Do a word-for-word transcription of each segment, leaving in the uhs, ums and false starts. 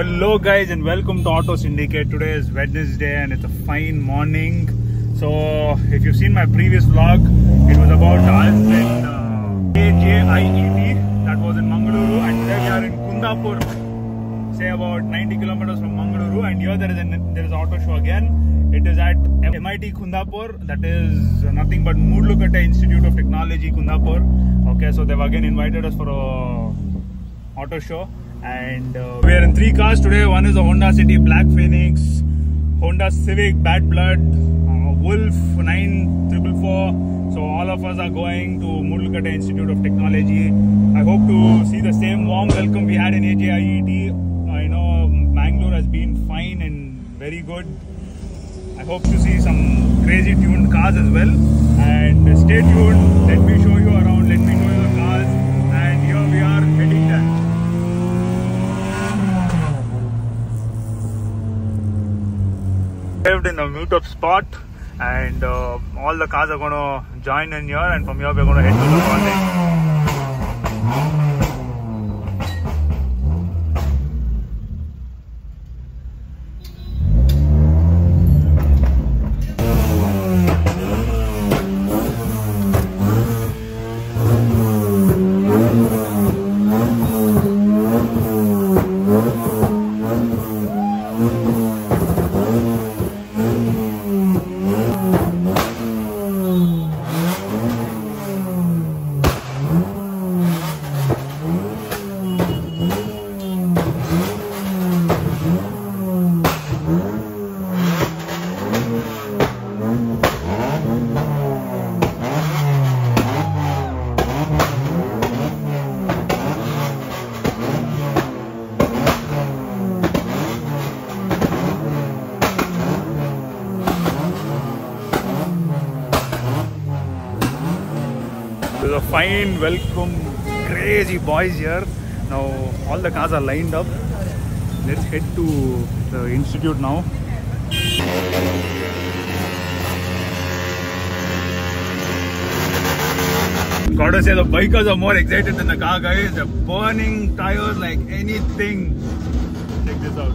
Hello guys and welcome to Auto Syndicate. Today is Wednesday and it's a fine morning. So if you've seen my previous vlog, it was about us in uh, A J I E T, that was in Mangaluru, and today we are in Kundapur, say about ninety kilometers from Mangaluru, and here there is an there is auto show again. It is at M I T Kundapur, that is nothing but Moodlukkatte Institute of Technology Kundapur. Okay, so they've again invited us for a auto show. And uh, we are in three cars today. One is a Honda City Black Phoenix, Honda Civic Bad Blood, uh, Wolf nine four four. So all of us are going to Moodlukkatte Institute of Technology. I hope to see the same warm welcome we had in A J I E T. I know Bangalore has been fine and very good. I hope to see some crazy tuned cars as well. And stay tuned. Let me show you around. Let me show you the cars. And here we are heading there. Arrived in a meetup spot, and uh, all the cars are going to join in here, and from here we're going to head to the college. There's a fine welcome, crazy boys here. Now all the cars are lined up. Let's head to the institute now. Gotta say, the bikers are more excited than the car guys. They're burning tires like anything. Check this out.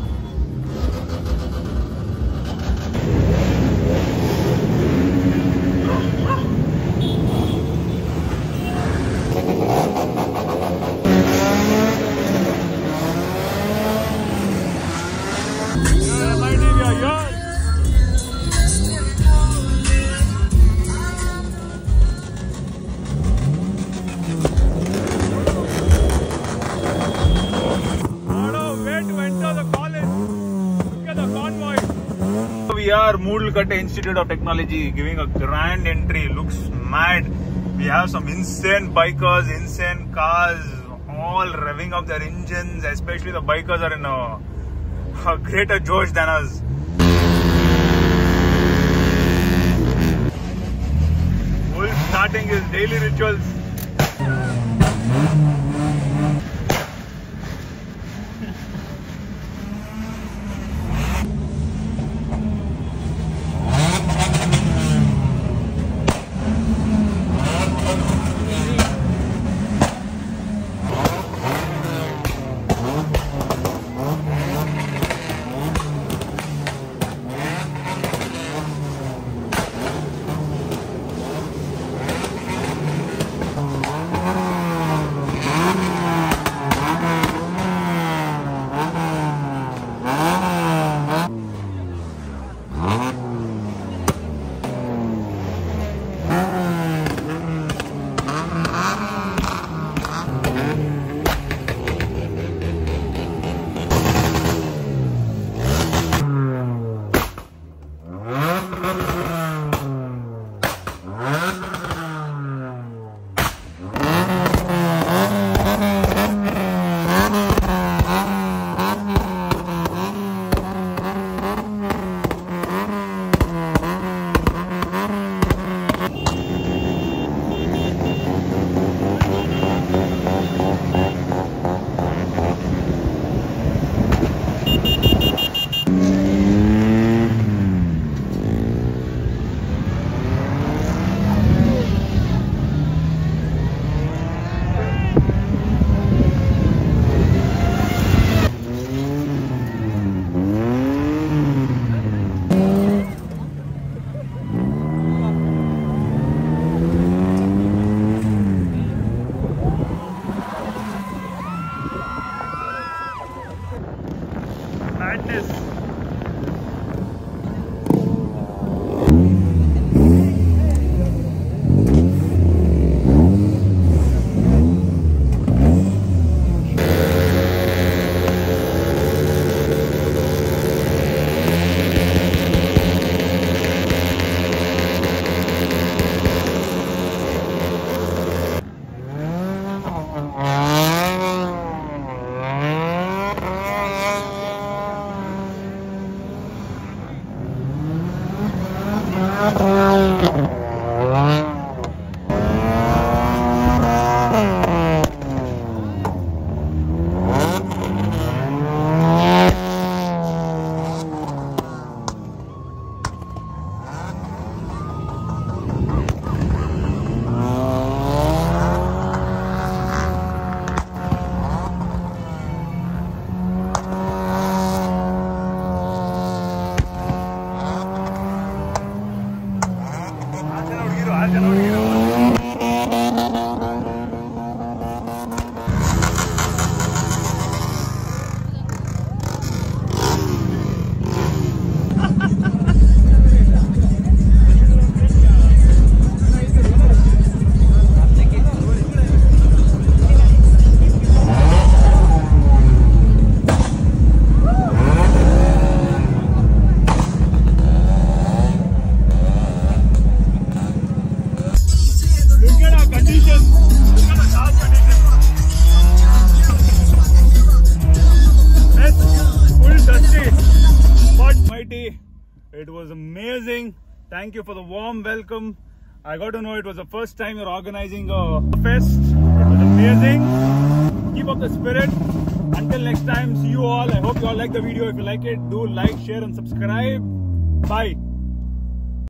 We are Moodlukkatte Institute of Technology, giving a grand entry. Looks mad. We have some insane bikers, insane cars, all revving up their engines. Especially the bikers are in a, a greater josh than us. Wolf starting his daily rituals. It was amazing. Thank you for the warm welcome. I got to know it was the first time you're organizing a fest. It was amazing. Keep up the spirit. Until next time, see you all. I hope you all like the video. If you like it, do like, share and subscribe. Bye.